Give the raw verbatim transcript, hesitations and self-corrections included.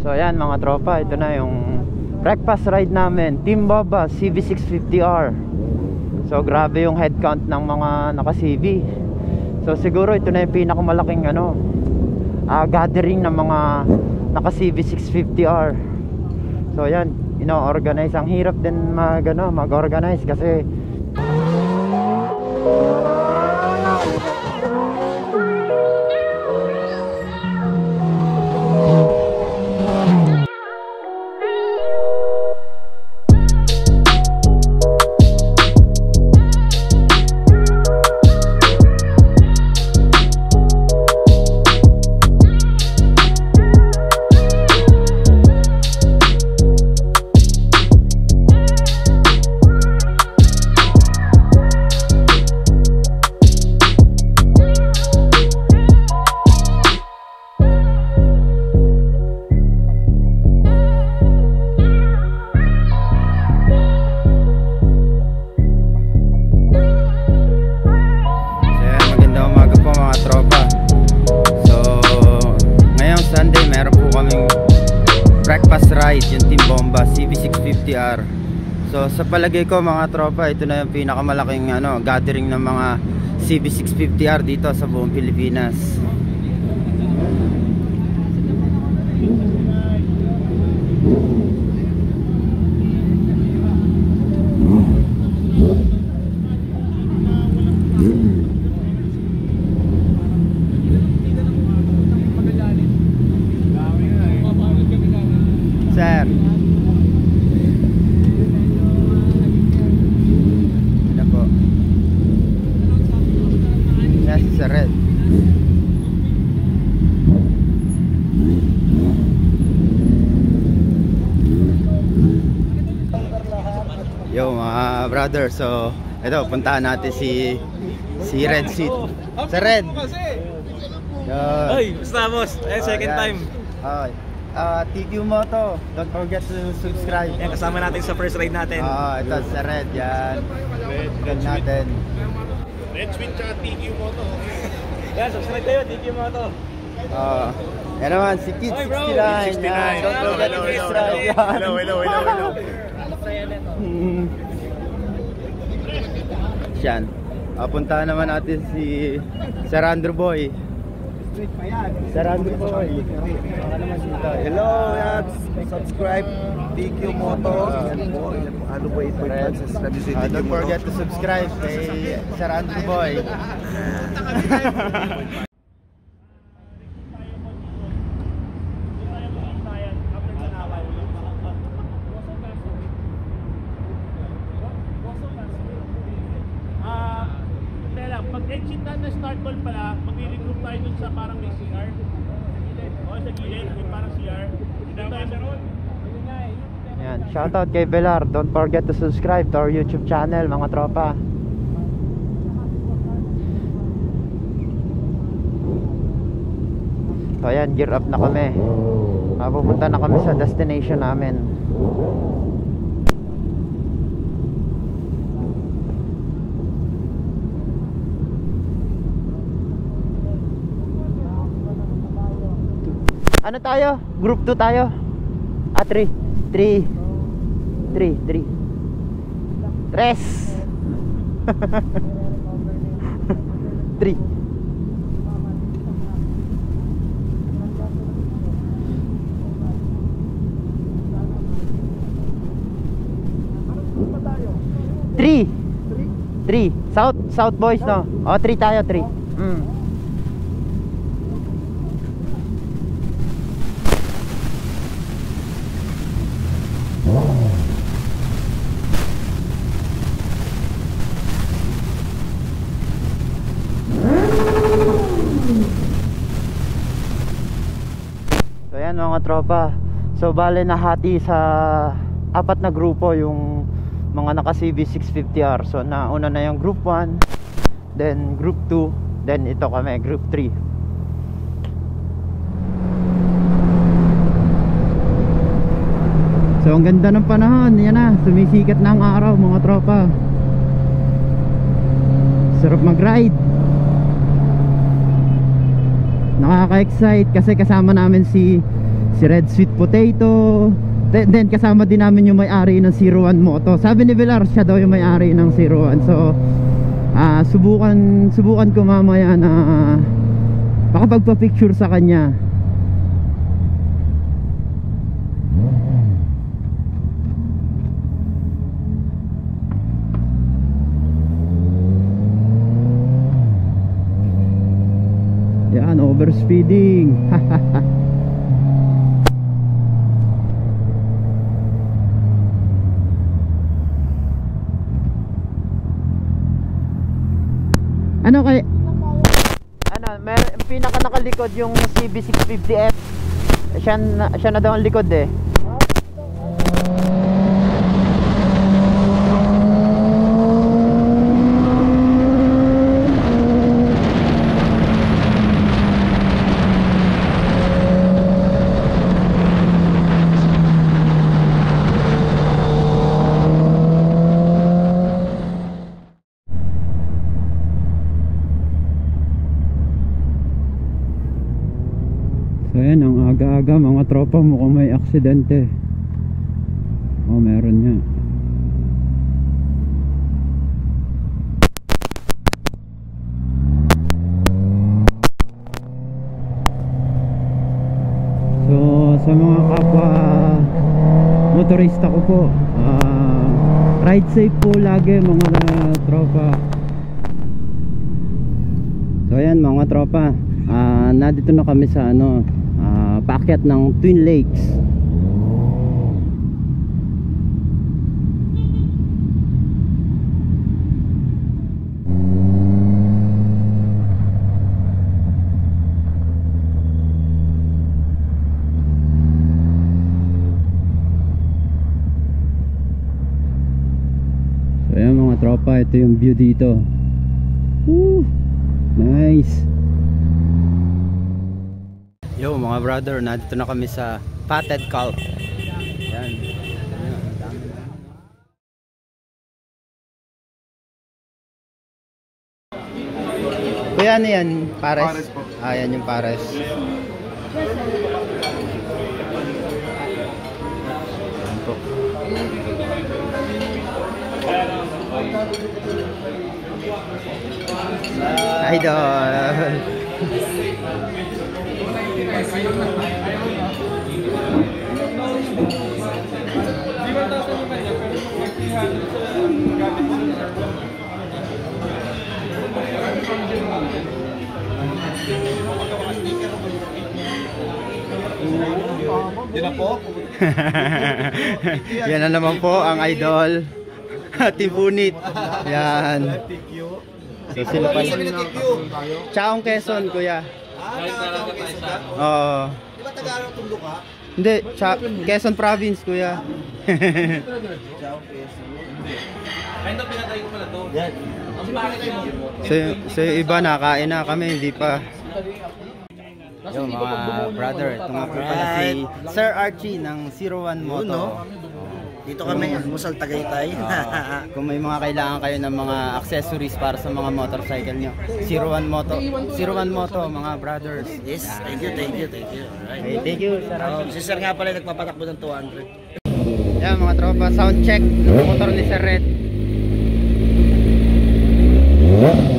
So ayan mga tropa, ito na yung breakfast ride namin, Team Bomba C V six fifty R. So grabe yung head count ng mga naka-C V. So siguro ito na yung pinakamalaking ano, uh, gathering ng mga naka-C V six fifty R. So ayan, ino-organize. Ang hirap din mag, ano, mag-organize kasi breakfast ride yung Team Bomba C V six fifty R. So sa palagay ko mga tropa, ito na yung pinakamalaking ano, gathering ng mga C V six fifty R dito sa buong Pilipinas. Sir, ano po? Yes, Sir Red. Yo mga brother, so ito puntahan natin si si Red Seat. Sir Red. Ay, basta boss. Ay, second uh, time. Okay. Uh, T Q Moto, don't forget to subscribe. Yan, kasama natin sa first ride natin. Ah, uh, ito sa Red, yan. Red, red natin. Red Switch at T Q Moto. Yan, subscribe kayo, T Q Moto. Ah, uh, yan naman, si Kid sixty-nine. Yan, don't forget to subscribe. Hello, hello, hello, hello. Yan. Uh, puntahan naman natin si Sir Andrew Boy. Sir Andrew Boy. Hello, yan. Subscribe T Q Moto. Yan po. Ano po ito? Uh, don't forget to subscribe kay Sir Andrew Boy. Pag-exit na na start call pala, mag-regroup tayo dun sa parang may C R. O, sa gilid, may parang C R. Dito tayo sa road. Yan, shoutout kay Belar. Don't forget to subscribe to our YouTube channel, mga tropa. So ayan, gear up na kami. Mapupunta na kami sa destination namin. Ano tayo? Group two tayo? Ah, three three three three Tres three three three South, South boys no? Oh, three tayo, three. Mm. Mga tropa, so bale nahati sa apat na grupo yung mga naka C V six fifty R. So nauna na yung group one, then group two, then ito kami, group three. So ang ganda ng panahon, yan na, sumisikat na ang araw mga tropa. Sarap mag-ride. Nakaka-excite kasi kasama namin si si Red Sweet Potato. Then, then kasama din namin yung may-ari ng zero one Moto. Sabi ni Velar, siya daw yung may-ari ng zero one. So uh, subukan subukan ko mamaya na uh, makapagpa-picture sa kanya. Yan, overspeeding. Ano kay ano, mer pinaka nakalikod yung C B six fifty F. Siya na, siya na daw ang likod eh. So ayan, ang aga-aga mga tropa, mukhang may aksidente. Oh, meron niya. So sa mga kapwa motorista ko po, uh, ride safe po lagi mga tropa. So ayan mga tropa, uh, nandito na kami sa ano, Uh, paakyat ng Twin Lakes. So ayan mga tropa, ito yung view dito. Woo! Nice. Yo mga brother, nandito na kami sa Patted Calf. Yan. Kuya, ano yan? Pares? Pares po. Ah, yan yung pares. Yan po. Idol. Yan na naman po ang idol. Team Punit. Yan. So sila pa. Chaong Quezon, kuya. Oo. Di ba Tagalog Tundo ka? Hindi, Cha Quezon Province, kuya. Ay, ito pinatay ko pala to. Yan. So, so yung iba nakain na kami, hindi pa. Yo mga brother, ito nga po pala si Sir Archie ng zero one Moto. No? Dito kami, Musal Tagaytay. Uh, kung may mga kailangan kayo ng mga accessories para sa mga motorcycle nyo, zero one Moto, zero one Moto mga brothers. Yes, thank you, thank you, thank you. Alright. Okay, thank you Sir Archie. Um, si Sir nga pala nagpapatakbo ng two hundred. Yan mga tropa, sound check ng motor ni Sir Red.